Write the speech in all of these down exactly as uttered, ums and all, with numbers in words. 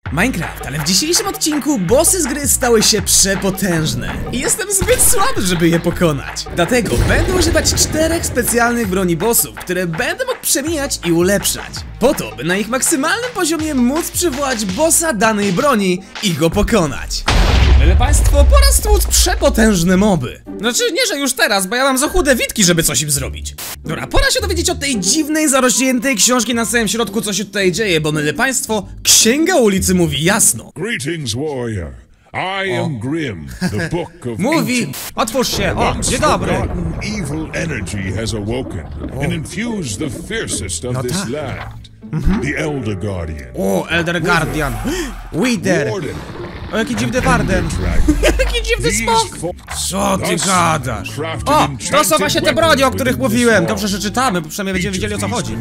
Minecraft, ale w dzisiejszym odcinku bossy z gry stały się przepotężne i jestem zbyt słaby, żeby je pokonać. Dlatego będę używać czterech specjalnych broni bossów, które będę mógł przemijać i ulepszać, po to, by na ich maksymalnym poziomie móc przywołać bossa danej broni i go pokonać. Ale państwo, pora stłuc przepotężne moby. Znaczy, nie, że już teraz, bo ja mam za chude witki, żeby coś im zrobić. Dobra, pora się dowiedzieć od tej dziwnej, zarośniętej książki na samym środku, co się tutaj dzieje, bo myle państwo, Księga Ulicy mówi jasno. Greetings, warrior. I am Grim, the book of Mówi, otwórz się, o, dzień dobry. Evil energy has awoken and infused the fiercest of No this tak. land. The Elder Guardian. O, Elder Guardian. Wither. Warden. O, jaki dziwny warden. Jaki dziwny smok. Co ty gadasz? O, to są właśnie te broni, o których mówiłem. Dobrze, że czytamy, bo przynajmniej będziemy wiedzieli, o co chodzi.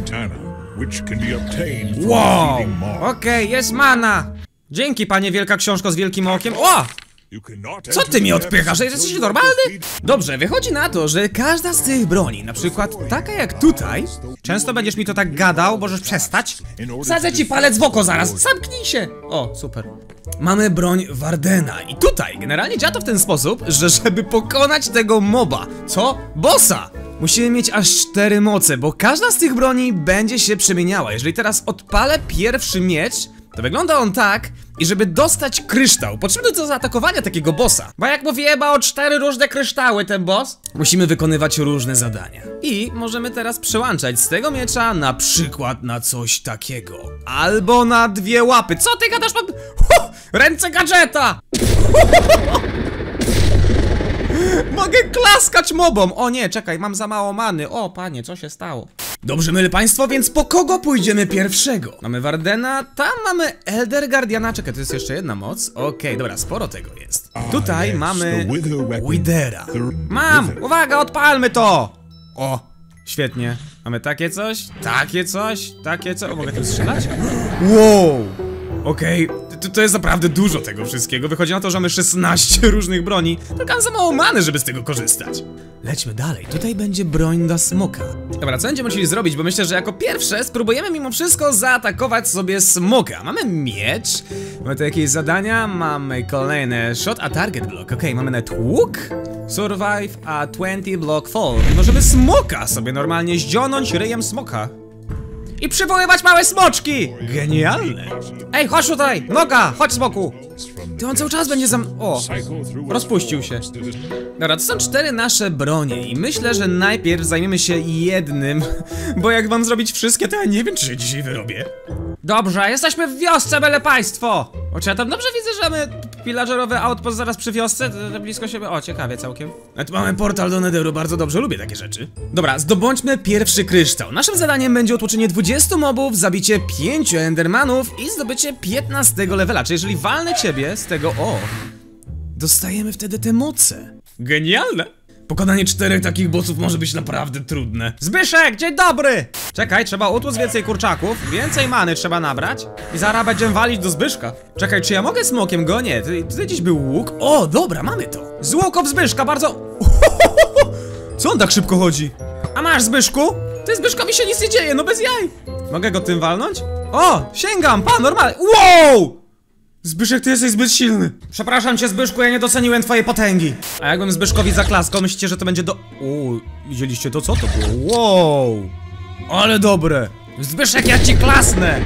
Wow, okej, okay, jest mana. Dzięki, panie wielka książko z wielkim okiem. O! Co ty mi odpychasz? Jesteś normalny? Dobrze, wychodzi na to, że każda z tych broni, na przykład taka jak tutaj, często będziesz mi to tak gadał, możesz przestać. Wsadzę ci palec w oko zaraz, zamknij się. O, super. Mamy broń Wardena i tutaj generalnie działa to w ten sposób, że żeby pokonać tego moba, co? Bossa! Musimy mieć aż cztery moce, bo każda z tych broni będzie się przemieniała. Jeżeli teraz odpalę pierwszy miecz, to wygląda on tak, i żeby dostać kryształ, potrzebny do zaatakowania takiego bossa. Bo jak mówiłem, ma o cztery różne kryształy ten boss, musimy wykonywać różne zadania. I możemy teraz przełączać z tego miecza na przykład na coś takiego. Albo na dwie łapy. Co ty gadasz? Mam... Huh! Ręce gadżeta! Mogę klaskać mobom! O nie, czekaj, mam za mało many. O panie, co się stało? Dobrze, myle państwo, więc po kogo pójdziemy pierwszego? Mamy Wardena, tam mamy Elder Guardiana. Czekaj, to jest jeszcze jedna moc. Okej, okay, dobra, sporo tego jest. Tutaj mamy Withera. Mam! Uwaga, odpalmy to! O, świetnie. Mamy takie coś, takie coś, takie coś. O, mogę tym strzelać? Wow! Okej, okay. to, to jest naprawdę dużo tego wszystkiego. Wychodzi na to, że mamy szesnaście różnych broni. Tylko mam za mało many, żeby z tego korzystać. Lećmy dalej, tutaj będzie broń dla smoka. Dobra, co będziemy musieli zrobić, bo myślę, że jako pierwsze spróbujemy mimo wszystko zaatakować sobie smoka. Mamy miecz, mamy tu jakieś zadania, mamy kolejne shot a target block. Okej, okay, mamy nawet łuk, survive a twenty block fall. I możemy smoka sobie normalnie zdzionąć ryjem smoka i przywoływać małe smoczki! Genialne! Ej, chodź tutaj! Noga! Chodź, smoku! To on cały czas będzie zam... O! Rozpuścił się. Dobra, to są cztery nasze bronie i myślę, że najpierw zajmiemy się jednym, bo jak mam zrobić wszystkie, to ja nie wiem, czy się dzisiaj wyrobię. Dobrze, jesteśmy w wiosce, byle państwo! O, czy ja tam dobrze widzę, że mamy pillagerowy outpost zaraz przy wiosce? To, to blisko siebie. O, ciekawie całkiem. A tu mamy portal do Netheru, bardzo dobrze, lubię takie rzeczy. Dobra, zdobądźmy pierwszy kryształ. Naszym zadaniem będzie otłoczenie dwudziestu mobów, zabicie pięciu endermanów i zdobycie piętnastego levela. Czyli jeżeli walnę ciebie z tego, o, dostajemy wtedy te moce. Genialne! Pokonanie czterech takich bossów może być naprawdę trudne. Zbyszek, dzień dobry! Czekaj, trzeba utłuc więcej kurczaków, więcej many trzeba nabrać i zaraz będziemy walić do Zbyszka. Czekaj, czy ja mogę smokiem go? Nie, tutaj, tutaj gdzieś był łuk. O, dobra, mamy to. Z łuków Zbyszka, bardzo... Co on tak szybko chodzi? A masz, Zbyszku? Ty, Zbyszkowi się nic nie dzieje, no bez jaj. Mogę go tym walnąć? O, sięgam, pa, normalnie. Wow! Zbyszek, ty jesteś zbyt silny. Przepraszam cię, Zbyszku, ja nie doceniłem twojej potęgi. A jakbym Zbyszkowi zaklaskał, myślicie, że to będzie do... O, widzieliście to? Co to było? Wow! Ale dobre! Zbyszek, ja ci klasnę!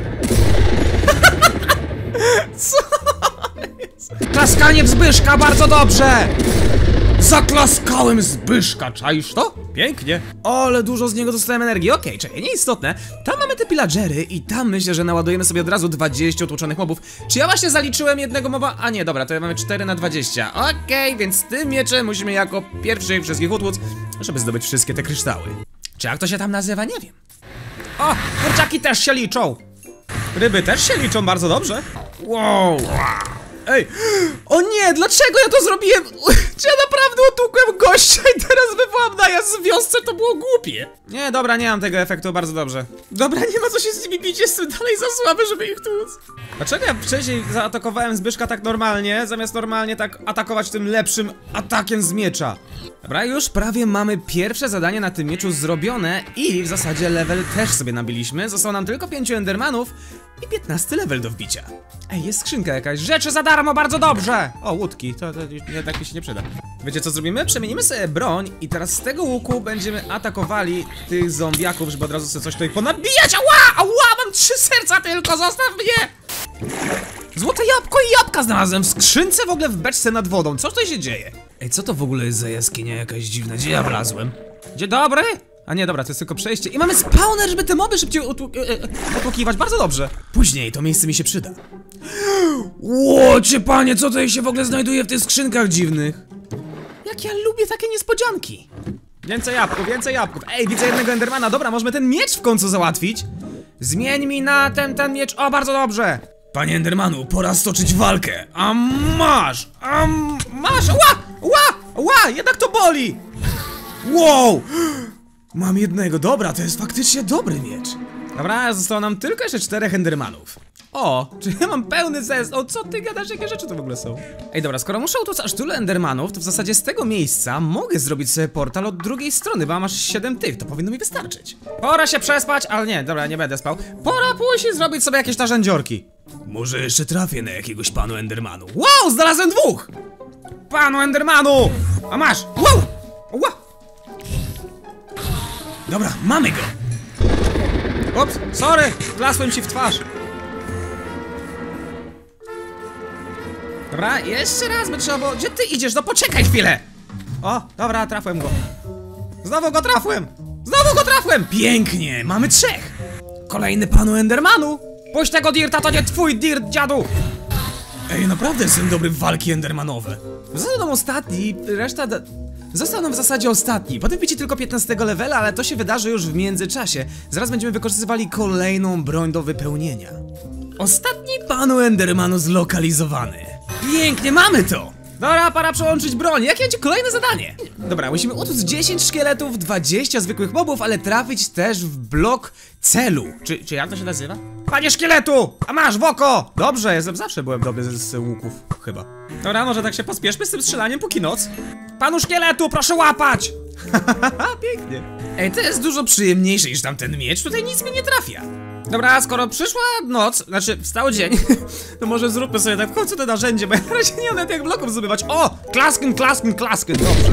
Co jest? Klaskanie w Zbyszka, bardzo dobrze! Zaklaskałem Zbyszka, czaisz to? Pięknie. Ale dużo z niego dostałem energii. Okej, okay, czekaj, nieistotne. Tam mamy te pillagery i tam myślę, że naładujemy sobie od razu dwadzieścia otłoczonych mobów. Czy ja właśnie zaliczyłem jednego moba? A nie, dobra, to mamy cztery na dwadzieścia. Okej, okay, więc tym mieczem musimy jako pierwszy wszystkich utłuc, żeby zdobyć wszystkie te kryształy. Czy jak to się tam nazywa? Nie wiem. O, kurczaki też się liczą. Ryby też się liczą bardzo dobrze. Wow. Ej, o nie, dlaczego ja to zrobiłem? Czy ja naprawdę otłukłem gościa i teraz wywołam najazd w wiosce? To było głupie. Nie, dobra, nie mam tego efektu, bardzo dobrze. Dobra, nie ma co się z nimi bić, jestem dalej za słaby, żeby ich tłuc. Dlaczego ja wcześniej zaatakowałem Zbyszka tak normalnie, zamiast normalnie tak atakować tym lepszym atakiem z miecza? Dobra, już prawie mamy pierwsze zadanie na tym mieczu zrobione i w zasadzie level też sobie nabiliśmy. Zostało nam tylko pięciu endermanów i piętnasty level do wbicia. Ej, jest skrzynka jakaś. Rzeczy za darmo, bardzo dobrze! O, łódki, to, to nie, tak mi się nie przyda. Wiecie co zrobimy? Przemienimy sobie broń i teraz z tego łuku będziemy atakowali tych zombiaków, żeby od razu sobie coś tutaj ponabijać. Ała! Ała! Mam trzy serca tylko, zostaw mnie! Złote jabłko i jabłka znalazłem w skrzynce w ogóle w beczce nad wodą. Co tutaj się dzieje? Ej, co to w ogóle jest za jaskinia jakaś dziwna? Gdzie ja wlazłem? Dzień dobry? A nie, dobra, to jest tylko przejście. I mamy spawner, żeby te moby szybciej otłukiwać. Bardzo dobrze. Później to miejsce mi się przyda. Łocie panie, co tutaj się w ogóle znajduje w tych skrzynkach dziwnych? Jak ja lubię takie niespodzianki. Więcej jabłków, więcej jabłków. Ej, widzę jednego endermana. Dobra, możemy ten miecz w końcu załatwić. Zmień mi na ten, ten miecz. O, bardzo dobrze. Panie endermanu, pora stoczyć walkę. A masz, a masz. Ła, ła, ła, jednak to boli. Wow. Mam jednego, dobra, to jest faktycznie dobry miecz. Dobra, zostało nam tylko jeszcze czterech endermanów. O, czy ja mam pełny zest? O, co ty gadasz, jakie rzeczy to w ogóle są? Ej, dobra, skoro muszę utuc aż tylu endermanów, to w zasadzie z tego miejsca mogę zrobić sobie portal od drugiej strony, bo mam aż siedem tych, to powinno mi wystarczyć. Pora się przespać, ale nie, dobra, nie będę spał. Pora pójść i zrobić sobie jakieś narzędziorki. Może jeszcze trafię na jakiegoś panu endermanu. Wow, znalazłem dwóch! Panu endermanu! A masz! Wow! Wow! Dobra, mamy go! Ups, sorry! Klasłem ci w twarz. Dobra, jeszcze raz by trzeba było... Gdzie ty idziesz? No poczekaj chwilę! O, dobra, trafłem go. Znowu go trafłem! Znowu go trafłem! Pięknie, mamy trzech! Kolejny panu endermanu! Puść tego dirta, to nie twój dirt, dziadu! Ej, naprawdę jestem dobry w walki endermanowe. Został nam ostatni, reszta... Da... Został nam w zasadzie ostatni. Potem wbicie tylko piętnastego levela, ale to się wydarzy już w międzyczasie. Zaraz będziemy wykorzystywali kolejną broń do wypełnienia. Ostatni panu endermanu zlokalizowany. Pięknie, mamy to! Dobra, pora przełączyć broń. Jakie będzie kolejne zadanie? Dobra, musimy utuc dziesięć szkieletów, dwadzieścia zwykłych mobów, ale trafić też w blok celu. Czy, czy jak to się nazywa? Panie szkieletu! A masz w oko! Dobrze, jestem, zawsze byłem dobry z, z łuków, chyba. Dobra, może tak się pospieszmy z tym strzelaniem póki noc. Panu szkieletu, proszę łapać! Hahaha, pięknie. Ej, to jest dużo przyjemniejsze niż tamten miecz, tutaj nic mi nie trafia. Dobra, skoro przyszła noc, znaczy wstał dzień, to może zróbmy sobie tak w końcu to narzędzie, bo ja na razie nie mam nawet jak bloków zdobywać. O! Klasken, klasken, klasken, dobrze.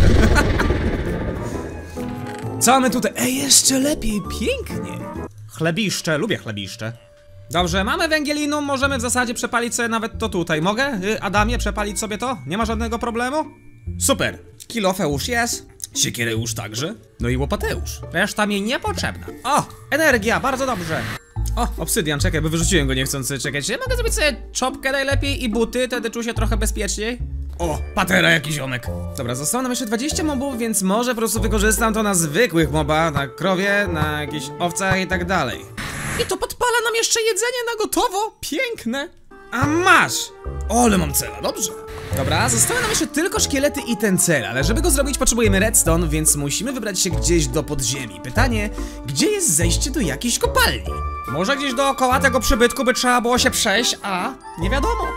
Co mamy tutaj? Ej, jeszcze lepiej, pięknie. Chlebiszcze, lubię chlebiszcze. Dobrze, mamy węgielinum, możemy w zasadzie przepalić sobie nawet to tutaj. Mogę, y, Adamie, przepalić sobie to? Nie ma żadnego problemu? Super. Kilofeusz jest. Siekiereusz także. No i łopateusz. Reszta mi niepotrzebna. O, energia, bardzo dobrze. O, obsydian, czekaj, bo wyrzuciłem go niechcący. Czekaj, czy ja mogę zrobić sobie czopkę najlepiej i buty, wtedy czuję się trochę bezpieczniej? O, patera, jakiś ziomek. Dobra, zostało nam jeszcze dwadzieścia mobów, więc może po prostu wykorzystam to na zwykłych moba, na krowie, na jakichś owcach i tak dalej. I to podpala nam jeszcze jedzenie na gotowo. Piękne. A masz! O, ale mam cela, dobrze. Dobra, zostały nam jeszcze tylko szkielety i ten cel, ale żeby go zrobić potrzebujemy redstone, więc musimy wybrać się gdzieś do podziemi. Pytanie, gdzie jest zejście do jakiejś kopalni? Może gdzieś dookoła tego przybytku by trzeba było się przejść, a nie wiadomo.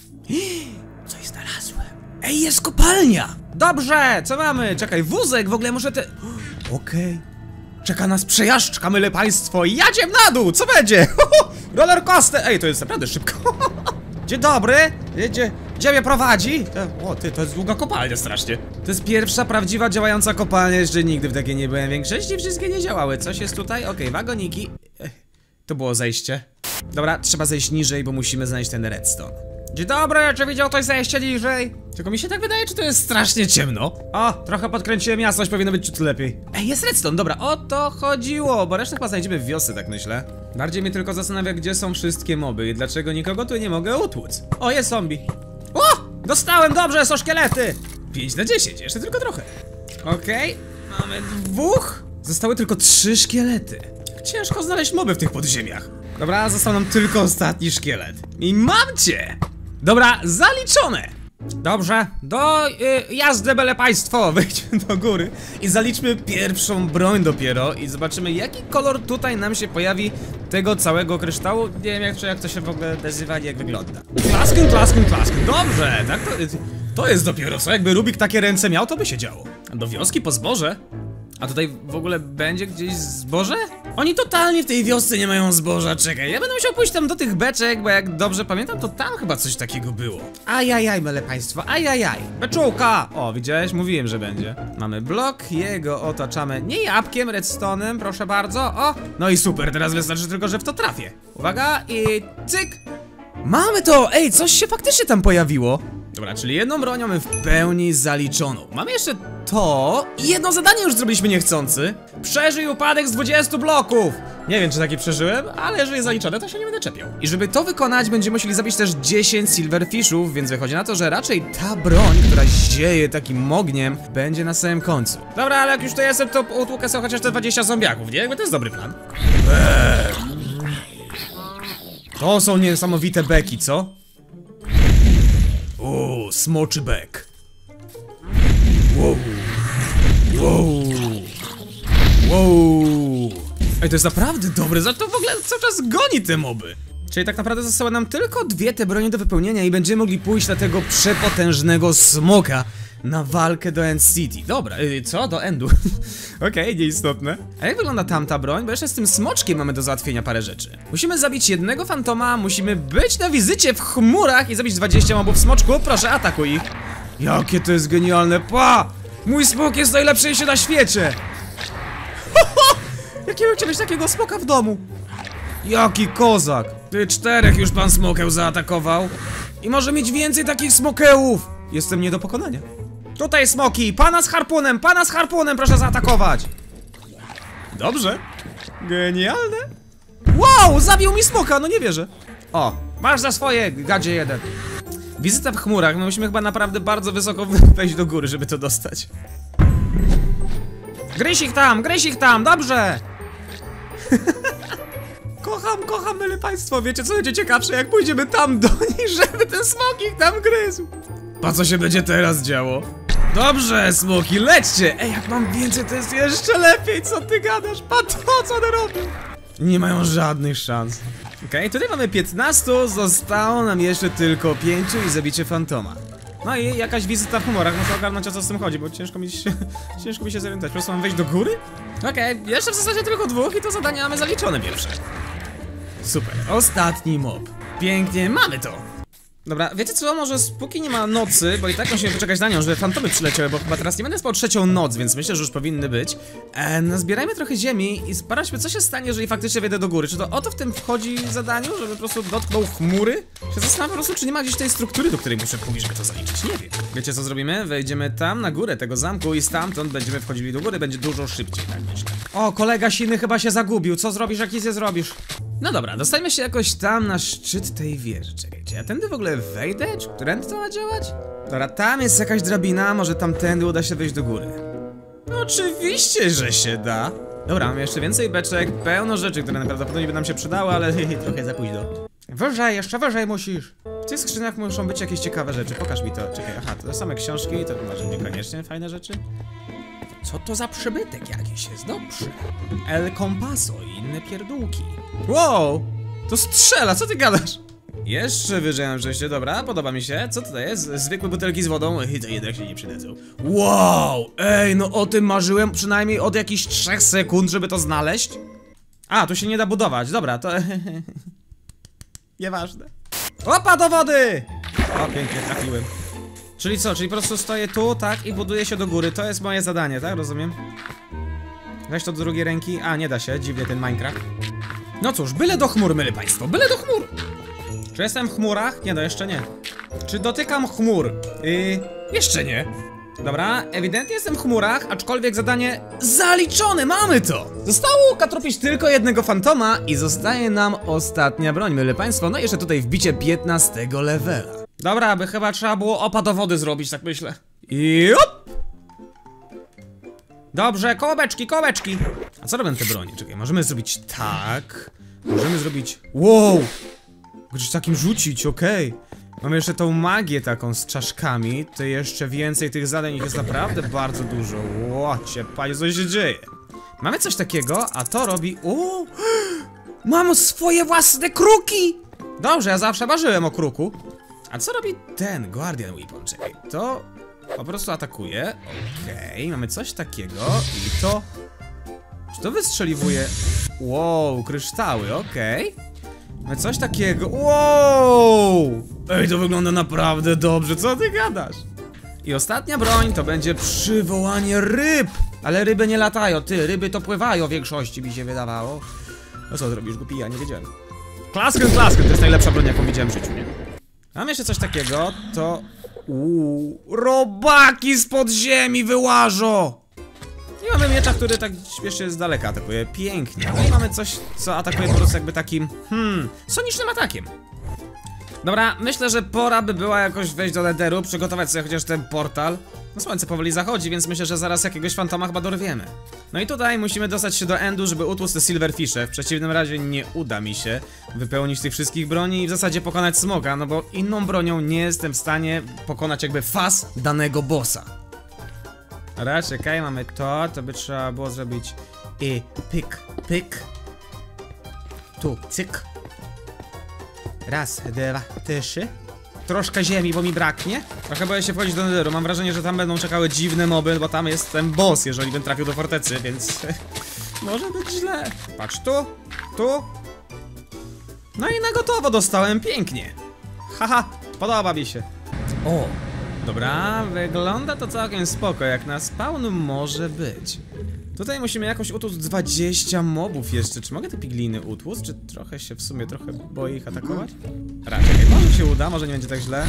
Coś znalazłem. Ej, jest kopalnia! Dobrze, co mamy? Czekaj, wózek, w ogóle muszę te... Okej. Okay. Czeka nas przejażdżka, myle państwo, i jadziem na dół, co będzie? Roller coaster! Ej, to jest naprawdę szybko. Dzień dobry, gdzie, gdzie mnie prowadzi? O, ty, to jest długa kopalnia strasznie. To jest pierwsza prawdziwa działająca kopalnia, jeszcze nigdy w takiej nie byłem. Większości wszystkie nie działały. Coś jest tutaj? Okej, okay, wagoniki. Ech, to było zejście. Dobra, trzeba zejść niżej, bo musimy znaleźć ten redstone. Dzień dobry, czy widział ktoś zejście niżej? Tylko mi się tak wydaje, czy to jest strasznie ciemno. O, trochę podkręciłem jasność, powinno być ciut lepiej. Ej, jest redstone, dobra, o to chodziło, bo resztę chyba znajdziemy w wiosce, tak myślę. Bardziej mnie tylko zastanawia, gdzie są wszystkie moby i dlaczego nikogo tu nie mogę utłuc. O, jest zombie. O, dostałem, dobrze, są szkielety. pięć na dziesięć, jeszcze tylko trochę. Okej, okay, mamy dwóch. Zostały tylko trzy szkielety. Ciężko znaleźć moby w tych podziemiach. Dobra, został nam tylko ostatni szkielet. I mam cię! Dobra, zaliczone! Dobrze, do y, jazdy, byle państwo! Wejdźmy do góry i zaliczmy pierwszą broń dopiero i zobaczymy, jaki kolor tutaj nam się pojawi tego całego kryształu. Nie wiem, jak, jak to się w ogóle nazywa, jak wygląda. Klasken, klasken, klasken, dobrze! Tak to, to jest dopiero co, jakby Rubik takie ręce miał, to by się działo. A do wioski po zboże? A tutaj w ogóle będzie gdzieś zboże? Oni totalnie w tej wiosce nie mają zboża, czekaj, ja będę musiał pójść tam do tych beczek, bo jak dobrze pamiętam, to tam chyba coś takiego było. Ajajaj, mele państwo, ajajaj. Beczułka! O, widziałeś? Mówiłem, że będzie. Mamy blok, jego otaczamy nie jabłkiem, redstone'em, proszę bardzo, o! No i super, teraz wystarczy tylko, że w to trafię. Uwaga i cyk! Mamy to! Ej, coś się faktycznie tam pojawiło. Dobra, czyli jedną broń mamy w pełni zaliczoną. Mamy jeszcze to i jedno zadanie już zrobiliśmy niechcący. Przeżyj upadek z dwudziestu bloków. Nie wiem, czy taki przeżyłem, ale jeżeli jest zaliczone, to się nie będę czepiał. I żeby to wykonać, będziemy musieli zabić też dziesięć silverfishów, więc wychodzi na to, że raczej ta broń, która zieje takim ogniem, będzie na samym końcu. Dobra, ale jak już to jestem, to utłukę sobie chociaż te dwadzieścia zombiaków, nie? Jakby to jest dobry plan. Eee. To są niesamowite beki, co? O, smoczy bek. Wow. Wow. Wow. Ej, to jest naprawdę dobre, za to w ogóle cały czas goni te moby. Czyli tak naprawdę zostały nam tylko dwie te bronie do wypełnienia i będziemy mogli pójść na tego przepotężnego smoka na walkę do End City. Dobra, yy, co? Do Endu. Okej, okay, nieistotne. A jak wygląda tamta broń? Bo jeszcze z tym smoczkiem mamy do załatwienia parę rzeczy. Musimy zabić jednego fantoma, musimy być na wizycie w chmurach i zabić dwadzieścia mobów smoczku. Proszę, atakuj ich. Jakie to jest genialne. Pa! Mój smok jest najlepszy na świecie. Jakiego chciał mieć takiego smoka w domu? Jaki kozak. Ty czterech już pan smokeł zaatakował. I może mieć więcej takich smokełów. Jestem nie do pokonania. Tutaj smoki, pana z harpunem, pana z harpunem, proszę zaatakować. Dobrze. Genialne. Wow, zabił mi smoka, no nie wierzę. O, masz za swoje, gadzie jeden. Wizyta w chmurach, no musimy chyba naprawdę bardzo wysoko wejść do góry, żeby to dostać. Gryź ich tam, gryź ich tam, dobrze. Kocham, kocham, myle państwo, wiecie co będzie ciekawsze, jak pójdziemy tam do nich, żeby ten smok ich tam gryzł. Pa co się będzie teraz działo? Dobrze, smoki, lećcie! Ej, jak mam więcej, to jest jeszcze lepiej, co ty gadasz? Pa to, co one robią? Nie mają żadnych szans. Okej, okay, tutaj mamy piętnaście, zostało nam jeszcze tylko pięciu i zabicie fantoma. No i jakaś wizyta w humorach, muszę ogarnąć o co z tym chodzi, bo ciężko mi się, ciężko mi się zorientować. Po prostu mam wejść do góry? Okej, okay, jeszcze w zasadzie tylko dwóch i to zadanie mamy zaliczone pierwsze. Super, ostatni mob. Pięknie, mamy to. Dobra, wiecie co, może póki nie ma nocy, bo i tak musimy poczekać na nią, żeby fantomy przyleciały, bo chyba teraz nie będę spał trzecią noc, więc myślę, że już powinny być. E, nazbierajmy trochę ziemi i sprawdźmy, co się stanie, jeżeli faktycznie wejdę do góry. Czy to o to w tym wchodzi w zadaniu, żeby po prostu dotknął chmury? Się zastanawiam po prostu, czy nie ma gdzieś tej struktury, do której muszę pójść, żeby to zaliczyć. Nie wiem. Wiecie co zrobimy? Wejdziemy tam na górę tego zamku i stamtąd będziemy wchodzili do góry, będzie dużo szybciej, tak myślę. O, kolega Siny chyba się zagubił, co zrobisz, jak nic nie zrobisz? No dobra, dostajmy się jakoś tam na szczyt tej wieży. Czekajcie, ja tędy w ogóle wejdę? Czy którędy to ma działać? Dobra, tam jest jakaś drabina, może tamtędy uda się wejść do góry. No oczywiście, że się da. Dobra, mam jeszcze więcej beczek, pełno rzeczy, które najprawdopodobniej by nam się przydały, ale trochę za późno. Wyżej, jeszcze wyżej musisz. W tych skrzyniach muszą być jakieś ciekawe rzeczy, pokaż mi to. Czekaj, aha, to same książki, to może niekoniecznie fajne rzeczy. Co to za przybytek jakiś jest? Dobrze. El Compaso i inne pierdółki. Wow! To strzela, co ty gadasz? Jeszcze wyżej mam przejście, dobra, podoba mi się. Co tutaj jest? Zwykłe butelki z wodą i to jednak się nie przydadzą. Wow! Ej, no o tym marzyłem przynajmniej od jakichś trzech sekund, żeby to znaleźć. A, tu się nie da budować, dobra, to... Nieważne. Opa, do wody! O, pięknie, trafiłem. Czyli co, czyli po prostu stoję tu, tak, i buduję się do góry. To jest moje zadanie, tak? Rozumiem? Weź to do drugiej ręki. A, nie da się, dziwnie ten Minecraft. No cóż, byle do chmur, myle państwo, byle do chmur! Czy jestem w chmurach? Nie, no jeszcze nie. Czy dotykam chmur? Yy, jeszcze nie. Dobra, ewidentnie jestem w chmurach, aczkolwiek zadanie zaliczone, mamy to! Zostało katropić tylko jednego fantoma i zostaje nam ostatnia broń, myle państwo. No i jeszcze tutaj wbicie piętnastego levela. Dobra, by chyba trzeba było opad do wody zrobić, tak myślę. I op! Dobrze, kołeczki, kołeczki. A co robią te bronie? Czekaj, możemy zrobić tak. Możemy zrobić... Wow! Możesz takim rzucić, okej. Okay. Mamy jeszcze tą magię taką z czaszkami. To jeszcze więcej tych zadań, ich jest naprawdę bardzo dużo. Łocie, panie, co się dzieje? Mamy coś takiego, a to robi... O! Mam swoje własne kruki! Dobrze, ja zawsze marzyłem o kruku. A co robi ten Guardian Weapon? Czekaj, to po prostu atakuje. Okej, okay, mamy coś takiego i to... Czy to wystrzeliwuje? Wow, kryształy, okej. Okay. No coś takiego. Wow! Ej, to wygląda naprawdę dobrze, co ty gadasz? I ostatnia broń to będzie przywołanie ryb. Ale ryby nie latają, ty, ryby to pływają w większości, mi się wydawało. No co zrobisz, głupi, ja nie wiedziałem. Klaskę, klaskę, to jest najlepsza broń, jaką widziałem w życiu, nie? Mam jeszcze coś takiego, to... Uuu, robaki spod ziemi wyłażą! I mamy miecza, który tak śmiesznie z daleka atakuje, pięknie. No i mamy coś, co atakuje po prostu jakby takim, hmm, sonicznym atakiem. Dobra, myślę, że pora by była jakoś wejść do Netheru, przygotować sobie chociaż ten portal. No słońce powoli zachodzi, więc myślę, że zaraz jakiegoś fantoma chyba dorwiemy. No i tutaj musimy dostać się do Endu, żeby utłuc te silverfishe. W przeciwnym razie nie uda mi się wypełnić tych wszystkich broni i w zasadzie pokonać smoka, no bo inną bronią nie jestem w stanie pokonać jakby faz danego bossa. Dobra, czekaj, mamy to, to by trzeba było zrobić i pyk, pyk. Tu, cyk. Raz, dwa, trzy. Troszkę ziemi, bo mi braknie. Trochę boję się wchodzić do Netheru. Mam wrażenie, że tam będą czekały dziwne moby, bo tam jest ten boss, jeżeli bym trafił do fortecy, więc może być źle. Patrz tu, tu. No i na gotowo dostałem, pięknie. Haha, podoba mi się. O, dobra, wygląda to całkiem spoko, jak na spawnu może być. Tutaj musimy jakoś utłuc dwadzieścia mobów jeszcze. Czy mogę te pigliny utłuc? Czy trochę się w sumie trochę boję ich atakować? Raczej, może mi się uda, może nie będzie tak źle.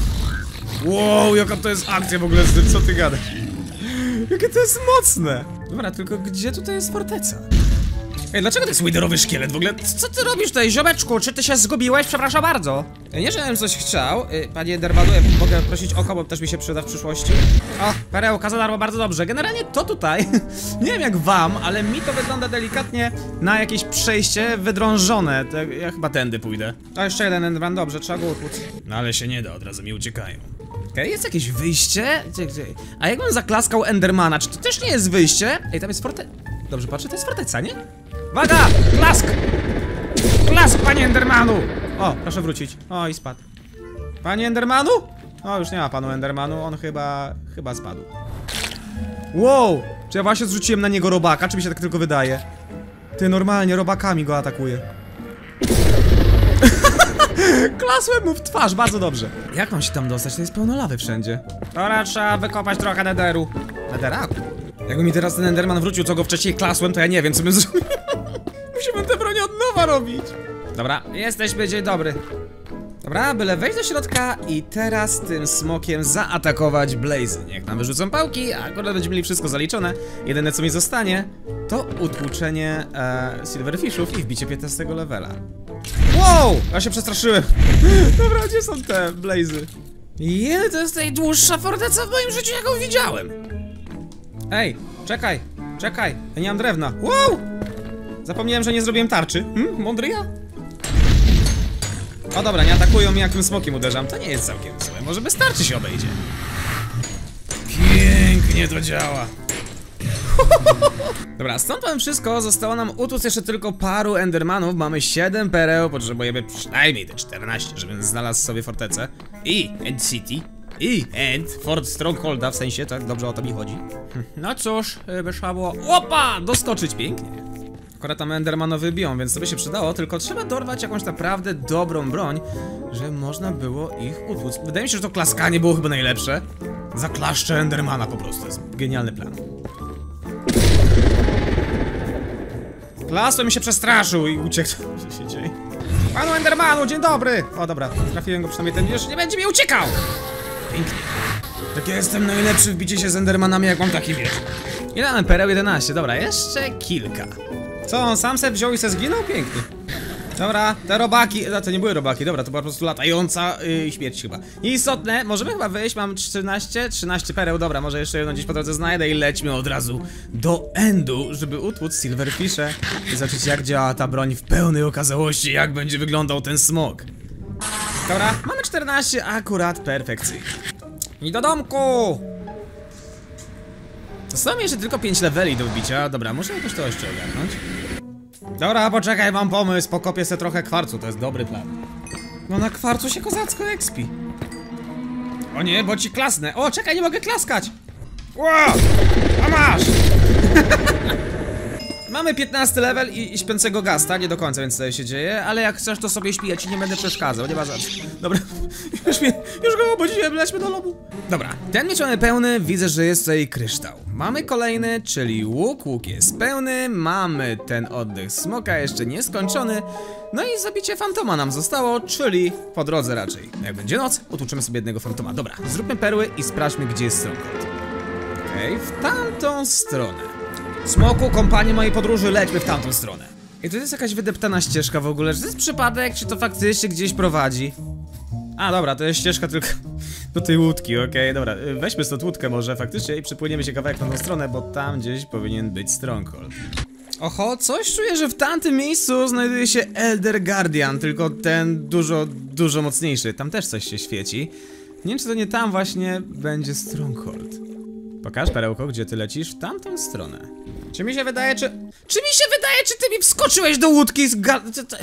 Wow, jaka to jest akcja w ogóle, co ty gadasz? Jakie to jest mocne! Dobra, tylko gdzie tutaj jest forteca? Ej, dlaczego to jest widerowy szkielet w ogóle? Co ty robisz tutaj, ziomeczku? Czy ty się zgubiłeś? Przepraszam bardzo. Nie, że bym coś chciał. Panie Endermanu, mogę prosić oko, bo też mi się przyda w przyszłości. O, perełka za darmo, bardzo dobrze. Generalnie to tutaj, nie wiem jak wam, ale mi to wygląda delikatnie na jakieś przejście wydrążone. Ja chyba tędy pójdę. A jeszcze jeden Enderman, dobrze, trzeba go utłuc. No ale się nie da, od razu mi uciekają. Okej, okay, jest jakieś wyjście? A jakbym zaklaskał Endermana, czy to też nie jest wyjście? Ej, tam jest forteca. Dobrze patrzę, to jest forteca, nie? Uwaga! Klask! Klask, panie Endermanu! O, proszę wrócić. O, i spadł. Panie Endermanu? O, już nie ma panu Endermanu, on chyba... chyba spadł. Wow! Czy ja właśnie zrzuciłem na niego robaka, czy mi się tak tylko wydaje? Ty, normalnie robakami go atakuje. Klasłem mu w twarz, bardzo dobrze. Jak mam się tam dostać? To jest pełno lawy wszędzie. Dobra, trzeba wykopać trochę Netheru. Netheraku. Jakby mi teraz ten Enderman wrócił, co go wcześniej klasłem, to ja nie wiem, co bym zrobił. Musimy tę broń od nowa robić. Dobra, jesteśmy, dzień dobry. Dobra, byle wejść do środka i teraz tym smokiem zaatakować Blazy. Niech nam wyrzucą pałki, a akurat będziemy mieli wszystko zaliczone. Jedyne co mi zostanie, to utłuczenie e, silverfishów i wbicie piętnastego levela. Wow! Ja się przestraszyłem. Dobra, gdzie są te Blazy? Ile to jest najdłuższa forteca w moim życiu, jaką widziałem? Ej, czekaj, czekaj, ja nie mam drewna. Wow! Zapomniałem, że nie zrobiłem tarczy. Hmm, mądry ja? O dobra, nie atakują mnie, jak tym smokiem uderzam. To nie jest całkiem złe, może bez tarczy się obejdzie. Pięknie to działa. Dobra, stąd mam wszystko, zostało nam utłuc jeszcze tylko paru endermanów. Mamy siedem pereł, potrzebujemy przynajmniej te czternaście, żebym znalazł sobie fortecę. I End City. I End Fort Strongholda, w sensie, tak dobrze o to mi chodzi. No cóż, by trzeba było, opa, doskoczyć pięknie. Akurat tam endermanowy biom, więc to by się przydało, tylko trzeba dorwać jakąś naprawdę dobrą broń, że można było ich utłuc. Wydaje mi się, że to klaskanie było chyba najlepsze. Zaklaszczę endermana po prostu, to jest genialny plan. Klasłem mi się przestraszył i uciekł. Co się dzieje? Panu Endermanu, dzień dobry! O dobra, trafiłem go, przynajmniej ten już nie będzie mi uciekał! Pięknie. Tak ja jestem najlepszy w bicie się z Endermanami, jak mam taki wiesz. Ile mamy pereł? jedenaście, dobra, jeszcze kilka. Co, on sam se wziął i se zginął? Pięknie. Dobra, te robaki, no to nie były robaki, dobra, to była po prostu latająca yy, śmierć chyba. Nieistotne, możemy chyba wyjść, mam czternaście, trzynaście pereł, dobra, może jeszcze jedno gdzieś po drodze znajdę i lećmy od razu do Endu, żeby utłuc silverfishe i zobaczyć jak działa ta broń w pełnej okazałości, jak będzie wyglądał ten smok. Dobra, mamy czternaście, akurat perfekcyjnie. I do domku! Zostało mi jeszcze tylko pięć leveli do wbicia, dobra, muszę jakoś to jeszcze ogarnąć. Dobra, poczekaj, mam pomysł, pokopię se trochę kwarcu, to jest dobry plan. No na kwarcu się kozacko expi. O nie, bo ci klasnę. O, czekaj, nie mogę klaskać. Wow, a masz! Mamy piętnasty level i, i śpiącego gasta, nie do końca, więc co się dzieje, ale jak chcesz, to sobie śpi, ja ci nie będę przeszkadzał, nie ma za co. Dobra, już, mnie, już go obudziłem, lećmy do lobu. Dobra, ten miecz mamy pełny, widzę, że jest tutaj kryształ. Mamy kolejny, czyli łuk, łuk jest pełny, mamy ten oddech smoka jeszcze nieskończony, no i zabicie fantoma nam zostało, czyli po drodze raczej. Jak będzie noc, otłuczymy sobie jednego fantoma. Dobra, zróbmy perły i sprawdźmy, gdzie jest Stronghold. Okej, okay, w tamtą stronę. Smoku, kompanie mojej podróży, lećmy w tamtą stronę. I to jest jakaś wydeptana ścieżka w ogóle, czy to jest przypadek, czy to faktycznie gdzieś prowadzi? A dobra, to jest ścieżka tylko do tej łódki, okej, okay, dobra, weźmy stąd łódkę może faktycznie i przypłyniemy się kawałek na tą stronę, bo tam gdzieś powinien być Stronghold. Oho, coś czuję, że w tamtym miejscu znajduje się Elder Guardian, tylko ten dużo, dużo mocniejszy, tam też coś się świeci. Nie wiem, czy to nie tam właśnie będzie Stronghold. Pokaż, perełko, gdzie ty lecisz? W tamtą stronę. Czy mi się wydaje, czy... Czy mi się wydaje, czy ty mi wskoczyłeś do łódki z ga...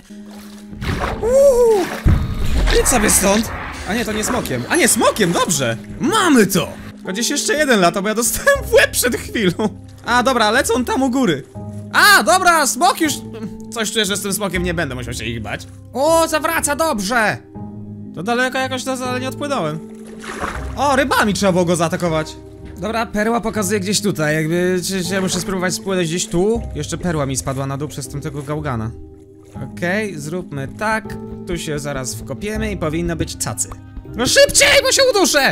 Uuu! Idź sobie stąd! A nie, to nie smokiem. A nie, smokiem, dobrze! Mamy to! Tylko gdzieś jeszcze jeden lata, bo ja dostałem w łeb przed chwilą. A, dobra, lecą tam u góry. A, dobra, smok już... Coś czuję, że z tym smokiem nie będę musiał się ich bać. O, zawraca, dobrze! To daleko jakoś to, ale nie odpłynąłem. O, rybami trzeba było go zaatakować. Dobra, perła pokazuje gdzieś tutaj, jakby... Czy, czy ja muszę spróbować spłynąć gdzieś tu? Jeszcze perła mi spadła na dół przez tamtego gałgana. Okej, okay, zróbmy tak. Tu się zaraz wkopiemy i powinno być cacy. No szybciej, bo się uduszę!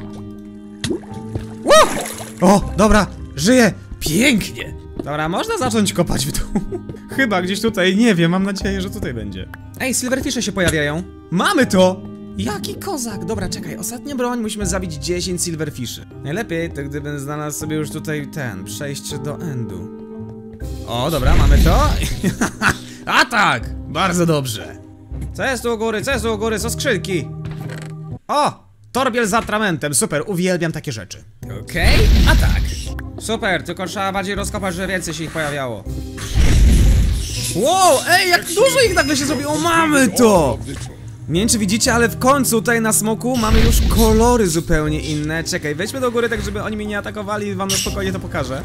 Ło! O, dobra, żyję! Pięknie! Dobra, można zacząć kopać w dół. Chyba gdzieś tutaj, nie wiem, mam nadzieję, że tutaj będzie. Ej, silverfishe się pojawiają. Mamy to! Jaki kozak! Dobra, czekaj, ostatnia broń, musimy zabić dziesięć silverfiszy. Najlepiej to gdybym znalazł sobie już tutaj ten, przejście do endu. O, dobra, mamy to. A tak! Bardzo dobrze. Co jest tu u góry? Co jest tu u góry? Co skrzynki? O! Torbiel z atramentem, super, uwielbiam takie rzeczy. Okej, okay. A tak. Super, tylko trzeba bardziej rozkopać, że więcej się ich pojawiało. Wow, ej, jak dużo ich nagle się zrobiło, mamy to! Nie wiem, czy widzicie, ale w końcu tutaj na smoku mamy już kolory zupełnie inne. Czekaj, wejdźmy do góry, tak żeby oni mnie nie atakowali i wam na spokojnie to pokażę.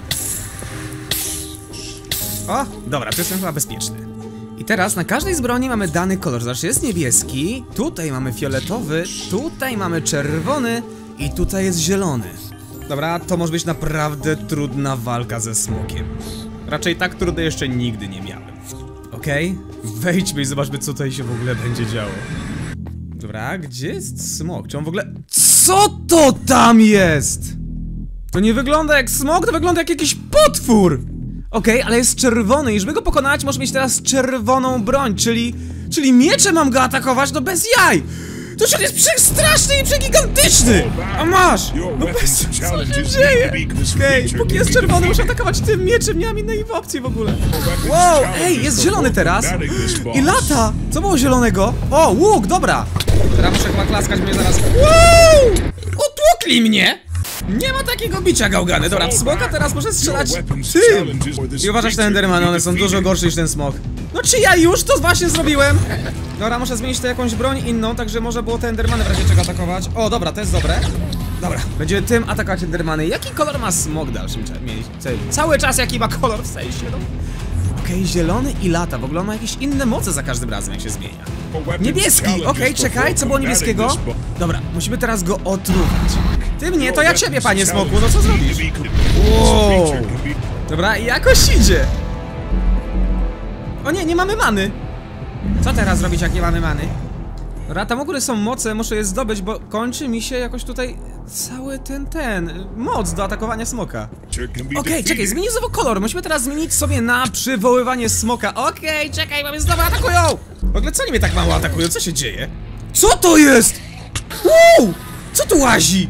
O, dobra, to jestem chyba bezpieczny. I teraz na każdej z broni mamy dany kolor, znaczy jest niebieski, tutaj mamy fioletowy, tutaj mamy czerwony i tutaj jest zielony. Dobra, to może być naprawdę trudna walka ze smokiem. Raczej tak trudnej jeszcze nigdy nie miałem. Okej, okay. Wejdźmy i zobaczmy, co tutaj się w ogóle będzie działo. Dobra, gdzie jest smok? Czy on w ogóle... Co to tam jest? To nie wygląda jak smok, to wygląda jak jakiś potwór! Okej, okay, ale jest czerwony i żeby go pokonać, może mieć teraz czerwoną broń, czyli... Czyli mieczem mam go atakować, no bez jaj! To on jest przestraszny i przegigantyczny! A masz! No bez... Co się dzieje? Okej, okay, póki jest czerwony, muszę atakować tym mieczem, nie mam innej opcji w ogóle. Wow, ej, jest zielony teraz! I lata! Co było zielonego? O, łuk, dobra! Teraz muszę chyba klaskać mnie zaraz... Wow! Utłukli mnie! Nie ma takiego bicia, gałgany. Dobra, w smoka teraz muszę strzelać tym! I uważać te endermany, one są dużo gorsze niż ten smok. No czy ja już to właśnie zrobiłem? Dobra, muszę zmienić to jakąś broń inną, także może było te endermany w razie czego atakować. O, dobra, to jest dobre. Dobra, będziemy tym atakować endermany. Jaki kolor ma smok w dalszym czasie? Cały czas jaki ma kolor w sensie, no. Okej, okay, zielony i lata, w ogóle on ma jakieś inne moce za każdym razem, jak się zmienia. Niebieski, okej, okay, czekaj, co było niebieskiego? Dobra, musimy teraz go otruwać. Ty mnie, to ja ciebie, panie smoku, no co zrobisz? Wow. Dobra, jakoś idzie. O nie, nie mamy many. Co teraz zrobić, jak nie mamy many? Dobra, tam u góry są moce, muszę je zdobyć, bo kończy mi się jakoś tutaj cały ten, ten, moc do atakowania smoka. Okej, okay, czekaj, zmienił znowu kolor, musimy teraz zmienić sobie na przywoływanie smoka. Okej, okay, czekaj, mamy znowu atakują! W ogóle co oni mnie tak mało atakują, co się dzieje? Co to jest? Wow! Co tu łazi?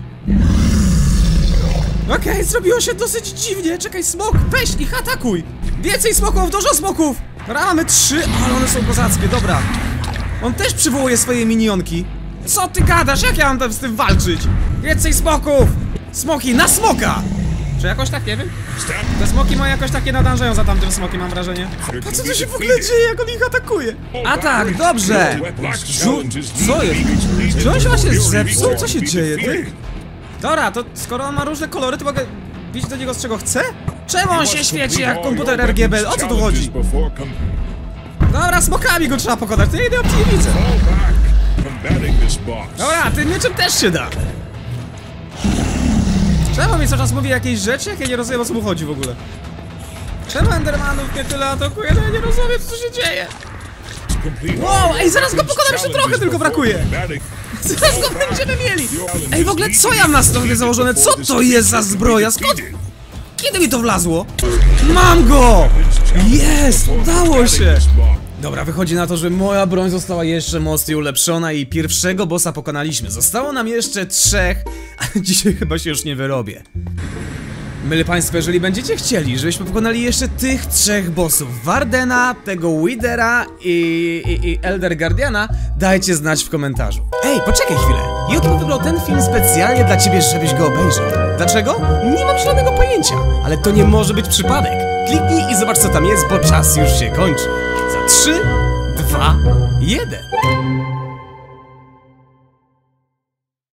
Okej, okay, zrobiło się dosyć dziwnie, czekaj, smok, weź ich atakuj! Więcej smoków, dużo smoków! Dobra, mamy trzy, ale one są kozackie, dobra. On też przywołuje swoje minionki. Co ty gadasz? Jak ja mam tam z tym walczyć? Więcej smoków! Smoki na smoka! Czy jakoś tak, nie wiem? Te smoki moje jakoś takie nadążają za tamtym smokiem, mam wrażenie. A co tu się w ogóle dzieje, jak on ich atakuje? A tak, dobrze! Żu co jest? Czy on się właśnie zepsuł? Co się dzieje, ty? Dobra, to skoro on ma różne kolory, to mogę bić do niego z czego chcę? Czemu on się świeci jak komputer R G B? O co tu chodzi? Dobra, smokami go trzeba pokonać, to ja idę opcji nie widzę. Dobra, tym mieczem też się da. Czemu mi cały czas mówi jakieś rzeczy, jak ja nie rozumiem, o co mu chodzi w ogóle? Czemu Endermanów mnie tyle atakuje? No ja nie rozumiem, co się dzieje. Wow, ej, zaraz go pokonam, jeszcze trochę tylko brakuje. Zaraz go będziemy mieli. Ej, w ogóle co ja mam na sobie założone? Co to jest za zbroja? Skąd? Kiedy mi to wlazło? Mam go! Jest! Udało się! Dobra, wychodzi na to, że moja broń została jeszcze mocniej ulepszona i pierwszego bossa pokonaliśmy. Zostało nam jeszcze trzech, ale dzisiaj chyba się już nie wyrobię. Mili Państwo, jeżeli będziecie chcieli, żebyśmy pokonali jeszcze tych trzech bossów, Wardena, tego Withera i, i, i Elder Guardiana, dajcie znać w komentarzu. Ej, poczekaj chwilę. YouTube wybrał ten film specjalnie dla ciebie, żebyś go obejrzał. Dlaczego? Nie mam żadnego pojęcia, ale to nie może być przypadek. Kliknij i zobacz, co tam jest, bo czas już się kończy. Za trzy, dwa, jeden.